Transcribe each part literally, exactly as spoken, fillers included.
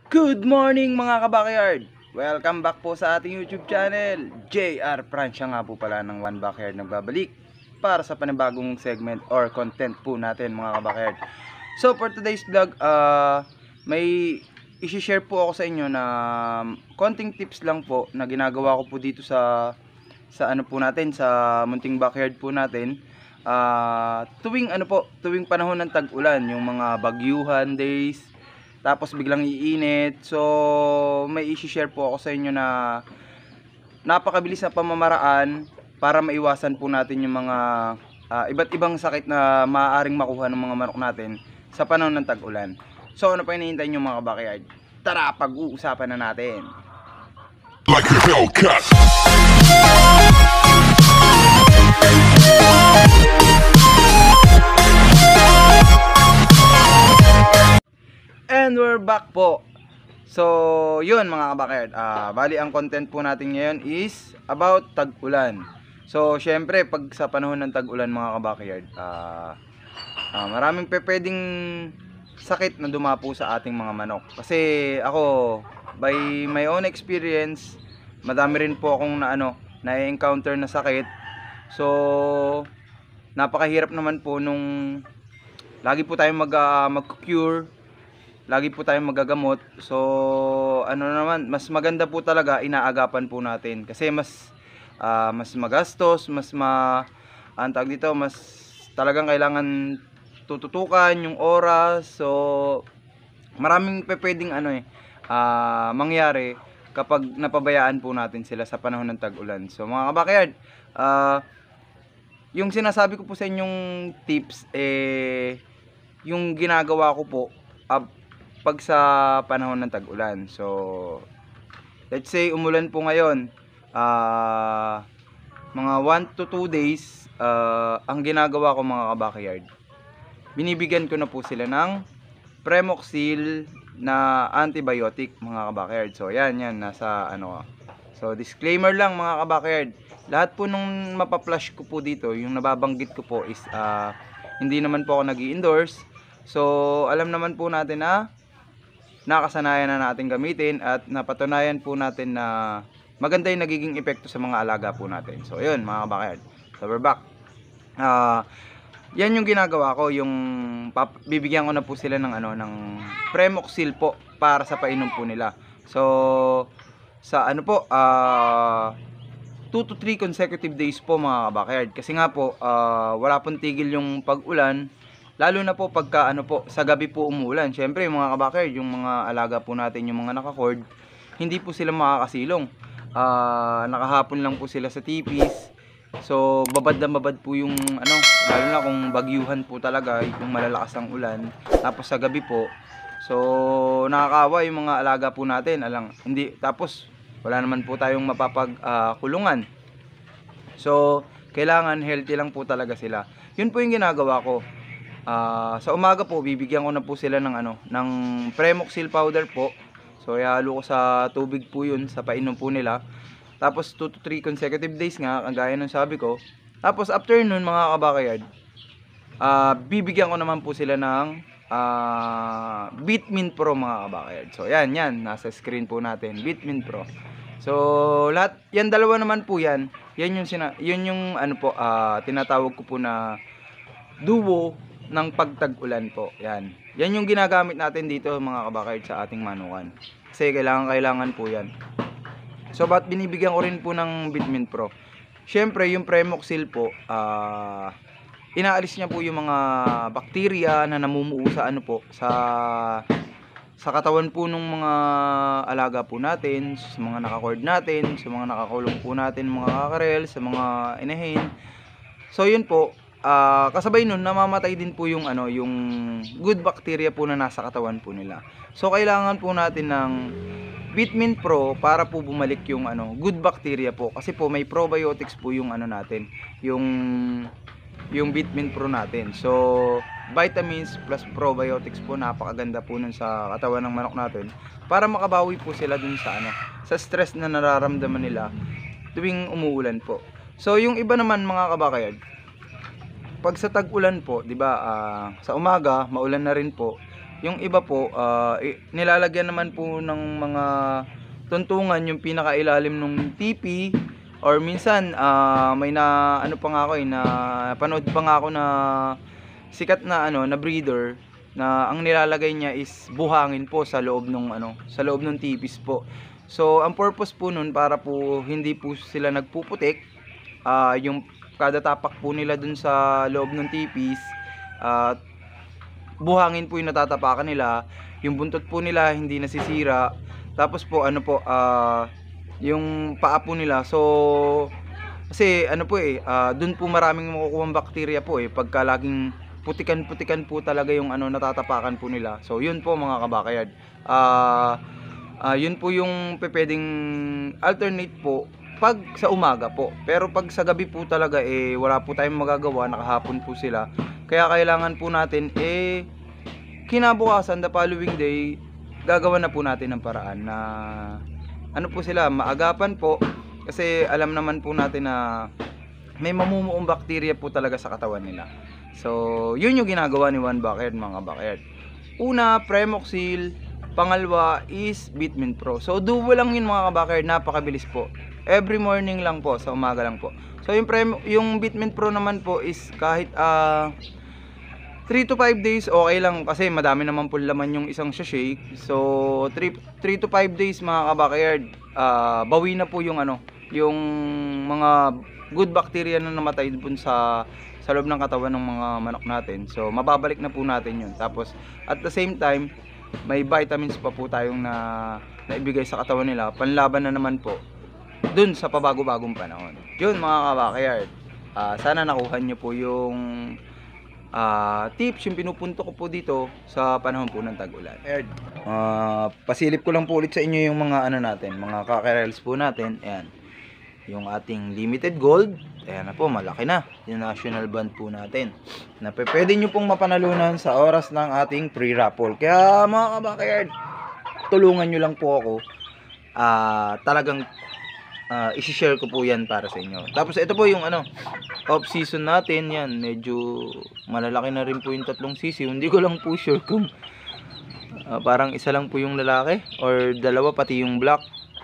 Good morning mga kabakyard! Welcome back po sa ating YouTube channel. J R Francia nga po pala ng One Backyard nagbabalik para sa panibagong segment or content po natin mga kabakyard. So for today's vlog, uh, may isi-share po ako sa inyo na konting tips lang po na ginagawa ko po dito sa sa ano po natin, sa munting backyard po natin. Uh, tuwing ano po, tuwing panahon ng tag-ulan, yung mga bagyuhan days, tapos biglang iinit. So may i-share po ako sa inyo na napakabilis na pamamaraan para maiwasan po natin yung mga uh, iba't ibang sakit na maaaring makuha ng mga manok natin sa panahon ng tag-ulan. So ano pa hinihintay nyo mga backyard? Tara, pag-uusapan na natin. Like a Hellcat. And we're back po. So yun mga kabakyard, uh, bali ang content po natin ngayon is about tag-ulan. So syempre pag sa panahon ng tag-ulan mga kabakyard, uh, uh, maraming pe pwedeng sakit na dumapo sa ating mga manok. Kasi ako, by my own experience, madami rin po akong na ano, na-encounter na sakit. So napakahirap naman po nung lagi po tayong mag, uh, mag-cure, lagi po tayong magagamot. So ano naman, mas maganda po talaga inaagapan po natin kasi mas uh, mas magastos, mas ma ang tawag dito, mas talagang kailangan tututukan yung oras. So maraming pwedeng ano eh uh, mangyari kapag napabayaan po natin sila sa panahon ng tag-ulan. So mga kabakyard, uh, yung sinasabi ko po sa inyong tips eh yung ginagawa ko po uh, pag sa panahon ng tag-ulan. So let's say umulan po ngayon, uh, mga one to two days, uh, ang ginagawa ko mga kabakyard, binibigyan ko na po sila ng Premoxil na antibiotic mga kabakyard. So yan, yan nasa ano. So disclaimer lang mga kabakyard, lahat po nung mapa-flash ko po dito, yung nababanggit ko po is uh, hindi naman po ako nag-i-endorse. So alam naman po natin na nakasanayan na natin gamitin at napatunayan po natin na maganda yung nagiging epekto sa mga alaga po natin. So yun mga kabakyard, so we're back. Uh, yan yung ginagawa ko, yung pap bibigyan ko na po sila ng ano, ng Premoxil po para sa painom po nila. So sa ano po, uh, two to three consecutive days po mga kabakyard, kasi nga po uh, wala pong tigil yung pag-ulan. Lalo na po pagka ano po, sa gabi po umuulan. Syempre mga kabakyard, yung mga alaga po natin, yung mga naka-cord, hindi po sila makakasilong. Uh, nakahapon lang po sila sa tipis. So babad na babad po yung ano, lalo na kung bagyuhan po talaga, yung malalakas ang ulan. Tapos sa gabi po, so nakakawa yung mga alaga po natin. Alang, hindi, tapos wala naman po tayong mapapagkulungan. Uh, so kailangan healthy lang po talaga sila. Yun po yung ginagawa ko. Uh, sa umaga po bibigyan ko na po sila ng ano, ng Premoxil powder po. So ihalo ko sa tubig po yun sa painom po nila. Tapos two to three consecutive days nga, kagaya ng sabi ko. Tapos after nun mga kabakyard, uh, bibigyan ko naman po sila ng uh, Bitmin Pro mga kabakyard. So yan, yan, nasa screen po natin, Bitmin Pro. So lahat, yan dalawa naman po yan. Yan yung, sina, yun yung ano po, uh, tinatawag ko po na duo ng pagtag-ulan po. Yan. Yan yung ginagamit natin dito mga kabakyard sa ating manukan. Kasi kailangan kailangan po yan. So ba't binibigyan ko rin po ng Bitmin Pro? Syempre yung Premoxil po, uh, inaalis niya po yung mga bakterya na namumuo sa ano po, sa sa katawan po ng mga alaga po natin, sa mga naka-cord natin, sa mga nakakulong po natin, mga kakarel, sa mga inahin. So yun po, Uh, kasabay nun namamatay din po yung ano, yung good bacteria po na nasa katawan po nila. So kailangan po natin ng Bitmin Pro para po bumalik yung ano, good bacteria po, kasi po may probiotics po yung ano natin, yung yung Bitmin Pro natin. So vitamins plus probiotics po, napakaganda po nun sa katawan ng manok natin para makabawi po sila dun sa ano, sa stress na nararamdaman nila tuwing umuulan po. So yung iba naman mga kabakyard, pag sa tag-ulan po, 'di ba, uh, sa umaga maulan na rin po. Yung iba po, ah, i- nilalagyan naman po ng mga tuntungan yung pinakailalim ng T P, or minsan ah, may na ano pa nga ako eh, na panood pa nga ako na sikat na ano na breeder na ang nilalagay niya is buhangin po sa loob ng ano, sa loob ng tipis po. So ang purpose po nun para po hindi po sila nagpuputik, ah, yung kada tapak po nila dun sa loob ng tipis, at buhangin po yung natatapakan nila, yung buntot po nila hindi nasisira, tapos po ano po, ah, yung paa po nila, so kasi ano po eh, ah, dun po maraming makukuhang bakterya po eh, pagka laging putikan-putikan po talaga yung ano natatapakan po nila. So yun po mga kabakayard, ah, ah, yun po yung pwedeng alternate po pag sa umaga po. Pero pag sa gabi po talaga eh wala po tayong magagawa, nakahapon po sila. Kaya kailangan po natin eh kinabukasan, the following day, gagawa na po natin ng paraan na ano po sila, maagapan po. Kasi alam naman po natin na may mamumuong bakterya po talaga sa katawan nila. So, yun yung ginagawa ni One Backyard mga backyard. Una, Premoxil. Pangalawa is Bitmin Pro. So, duo lang yun mga kabackyard, napakabilis po. Every morning lang po, sa umaga lang po. So, yung, Prem, yung Bitmin Pro naman po is kahit ah... Uh, three to five days okay lang kasi madami naman po laman yung isang sachet. So three to five days mga kabackyard, uh, bawi na po yung ano, yung mga good bacteria na namatay dun sa sa loob ng katawan ng mga manok natin. So mababalik na po natin yun. Tapos at the same time, may vitamins pa po tayong na naibigay sa katawan nila, panlaban na naman po dun sa pabago-bagong panahon. Yun mga kabackyard, uh, sana nakuha nyo po yung Uh, tips yung pinupunto ko po dito sa panahon po ng tag-ulan. Uh, pasilip ko lang po ulit sa inyo yung mga ano natin, mga kakerels po natin. Ayan, yung ating limited gold. Ayan na po, malaki na yung national band po natin na pwede nyo pong mapanalunan sa oras ng ating pre-raffle. Kaya mga kabakayard, tulungan nyo lang po ako. Uh, talagang uh, isi-share ko po yan para sa inyo. Tapos ito po yung ano, off season natin, yan medyo malalaki na rin po yung tatlong sisiw. Hindi ko lang po sure kung uh, parang isa lang po yung lalaki or dalawa pati yung black.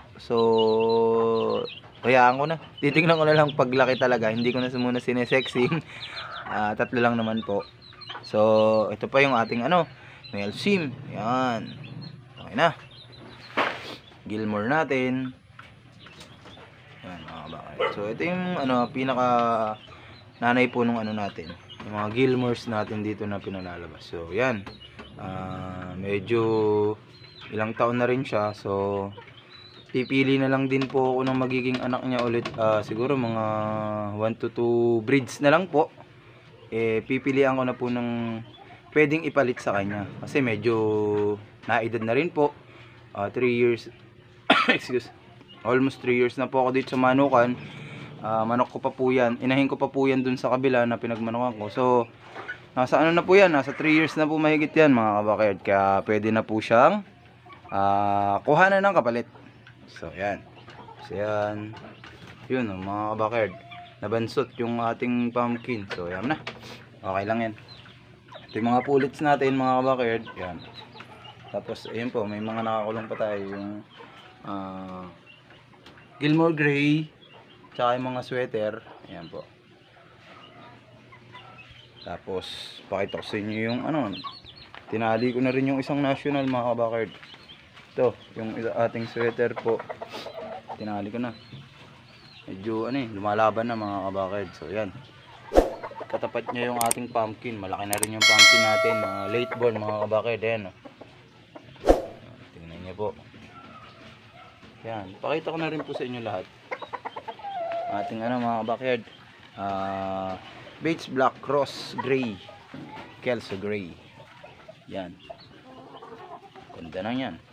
So hayaan ko na, titignan ko na lang paglaki talaga, hindi ko na muna sinesexing. uh, tatlo lang naman po. So ito pa yung ating ano, male sim, yan okay na. Gilmore natin. Yan, mga bakay. So ito yung ano, pinaka nanay po nung ano natin, yung mga Gilmores natin dito na pinalalabas. So yan, uh, medyo ilang taon na rin siya. So pipili na lang din po ako ng magiging anak niya ulit. uh, siguro mga one to two breeds na lang po. Eh pipilian ko na po ng pwedeng ipalit sa kanya kasi medyo naedad na rin po. three years excuse, almost three years na po ako dito sa manukan. Uh, manok ko pa po yan, inahin ko pa po yan dun sa kabila na pinagmanukan ko. So nasa ano na po yan, nasa three years na po mahigit yan mga kabakayard. Kaya pwede na po siyang uh, kuhanan ng kapalit. So yan, so yan, yun oh, mga kabakayard, nabansot yung ating pumpkin. So yan na, okay lang yan. Ito yung mga pullets natin mga kabakayard, yan. Tapos ayun po, may mga nakakulong pa tayo, yung uh, Gilmore Gray, tsaka yung mga sweater. Ayan po. Tapos pakita ko sa inyo yung ano, tinali ko na rin yung isang national mga kabakard. Ito yung ating sweater po, tinali ko na. Medyo ano eh, lumalaban na mga kabakard. So yan, katapat niya yung ating pumpkin. Malaki na rin yung pumpkin natin, mga late born mga kabakard. Ayan oh. Tingnan niyo po. Yan, pakita ko na rin po sa inyo lahat ating ano mga backyard, uh, Bates Black Cross Gray, Kelso Gray. Yan, ganda na yan.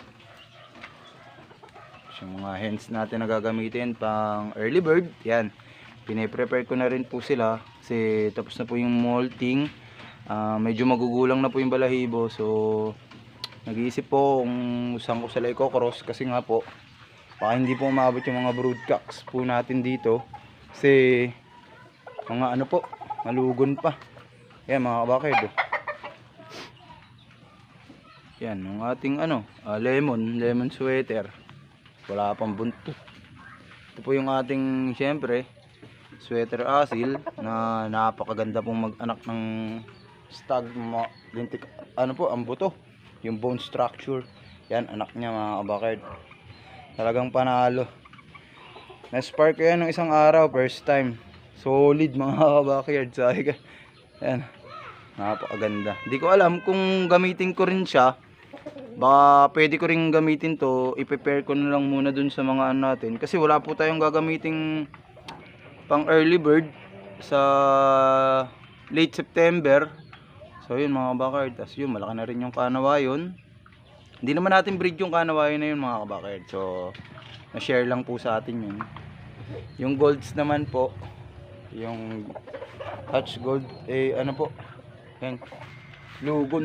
Yung mga hens natin na gagamitin pang early bird, yan, piniprepare ko na rin po sila kasi tapos na po yung molting. uh, medyo magugulang na po yung balahibo. So nag-iisip po kung saan ko sila i-cross kasi nga po baka hindi po umabot yung mga broodcocks po natin dito kasi mga ano po, malugon pa. Yan mga kabakid oh. Yan, yung ating ano, ah, lemon, lemon sweater. Wala pang buntot. Ito po yung ating, syempre, sweater asil na napakaganda pong mag-anak ng stag, ma- lintik, ano po, ang buto, yung bone structure. Yan, anak niya mga kabakard. Talagang panalo. Na-spark ko yan ng isang araw, first time. Solid mga kabakard. Sabi ka, yan, napakaganda. Hindi ko alam kung gamitin ko rin siya. Baka pwede ko rin gamitin to, i-prepare ko na lang muna dun sa mga ano natin. Kasi wala po tayong gagamiting pang early bird sa late September. So yun mga kabakard. Tapos yun, malaki na rin yung kanawayon. Hindi naman natin breed yung kanawayon na yun mga kabakard. So na-share lang po sa atin yun. Yung golds naman po, yung hatch gold, eh ano po, yan, lugon.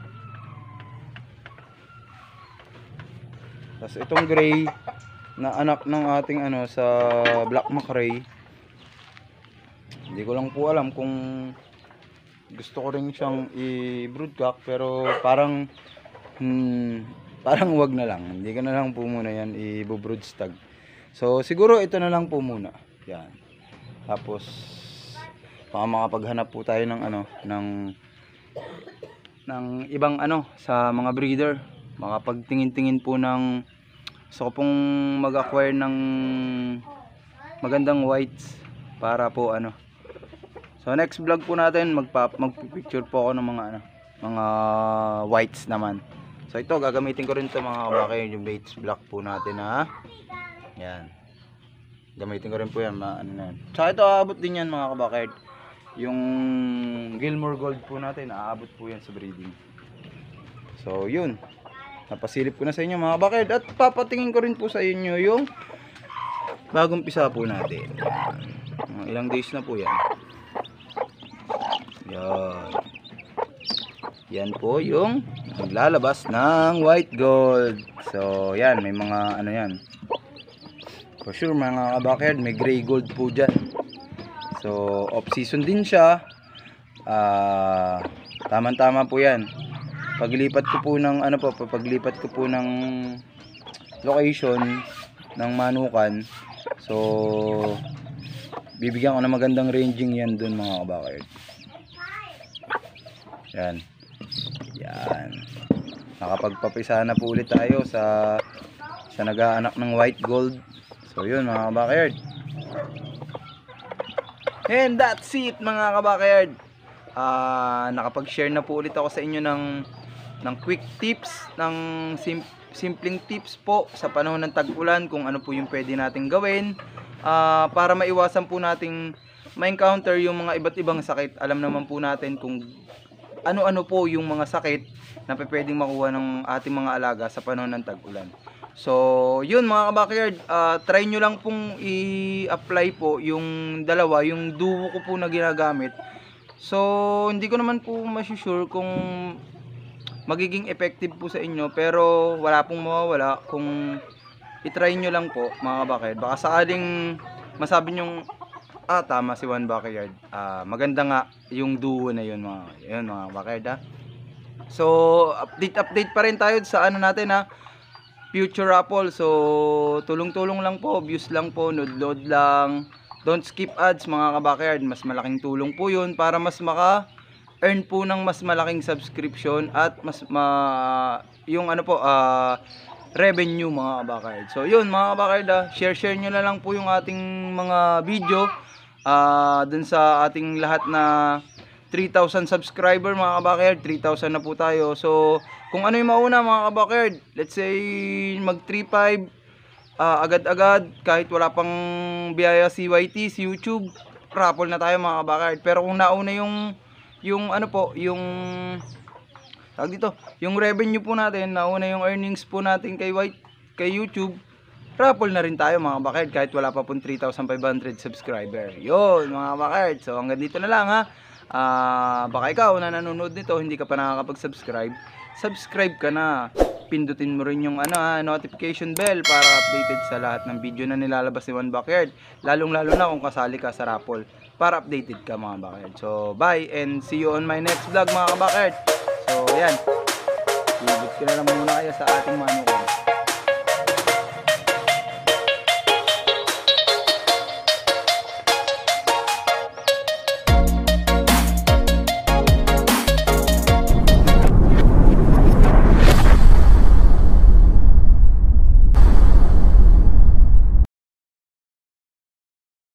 Tapos itong gray na anak ng ating ano sa black macrae. Hindi ko lang po alam kung gusto ko rin siyang i-broodcock, pero parang hmm, parang wag na lang. Hindi ko na lang po muna yan i-brood stag. So siguro ito na lang po muna. Yan. Tapos baka makapaghanap po tayo ng ano ng ng ibang ano sa mga breeder. Makapagtingin-tingin po ng, gusto ko pong mag-acquire ng magandang whites para po ano. So next vlog po natin, magpa magpipicture po ako ng mga ano, mga whites naman. So ito gagamitin ko rin 'to mga kabakard, yung Bates black po natin ha. Yan. Gamitin ko rin po yan, ma ano na yan. Tsaka ito aabot din yan mga kabakard. Yung Gilmore Gold po natin, aabot po yan sa breeding. So yun. Napasilip ko na sa inyo mga kabakard, at papatingin ko rin po sa inyo yung bagong pisa po natin. Yan. Mga ilang days na po yan. Yan. Yan po yung naglalabas ng white gold. So yan, may mga ano yan. For sure mga kabakard, may gray gold po dyan. So off season din siya. uh, Tama-tama po yan. Paglipat ko po ng ano po, paglipat ko po ng location ng manukan. So bibigyan ko na magandang ranging yan dun mga kabakard. Yan. Yan. Nakapagpapisa na po ulit tayo sa sa nag-aanak ng white gold. So yun mga kabakard. And that's it mga kabakard. Ah, uh, nakapag-share na po ulit ako sa inyo ng ng quick tips, ng sim simpleng tips po sa panahon ng tag-ulan, kung ano po yung pwede nating gawin uh, para maiwasan po nating ma-encounter yung mga iba't ibang sakit. Alam naman po natin kung ano-ano po yung mga sakit na pwedeng makuha ng ating mga alaga sa panahon ng tag-ulan. So yun mga kabakard, uh, try nyo lang pong i-apply po yung dalawa, yung duo ko po na ginagamit. So hindi ko naman po masusure kung magiging effective po sa inyo, pero wala pong mawawala kung i-try nyo lang po mga kabakard. Baka sakaling masabi nyong, ah tama si Juan Backyard, ah, maganda nga yung duo na yun mga, yun, mga kabakard ha. So update update pa rin tayo sa ano natin ha, future raffle. So tulong-tulong lang po, views lang po, load-load lang. Don't skip ads mga kabakard, mas malaking tulong po yun para mas maka earn po ng mas malaking subscription at mas ma yung ano po uh, revenue mga kabakard. So yun mga kabakard, uh, share share nyo na lang po yung ating mga video uh, dun sa ating lahat na three thousand subscriber mga kabakard. Three thousand na po tayo. So kung ano yung mauna mga kabakard, let's say mag three five uh, agad-agad, kahit wala pang biyaya si Y T, si YouTube, raffle na tayo mga kabakard. Pero kung nauna yung yung ano po, yung tawag dito, yung revenue po natin, nauna yung earnings po natin kay White, kay YouTube, raffle na rin tayo mga kabakard kahit wala pa pong three thousand five hundred subscriber. Yun mga kabakard. So hanggang dito na lang ha. Uh, baka ikaw na nanonood nito hindi ka pa nakakapag-subscribe, subscribe ka na. Pindutin mo rin yung ano, ha, notification bell para updated sa lahat ng video na nilalabas ni Juan Backyard. Lalong lalo na kung kasali ka sa raffle, para updated ka mga kabakard. So bye and see you on my next vlog mga kabakard. So yan. kilala muna kayo sa ating manukan.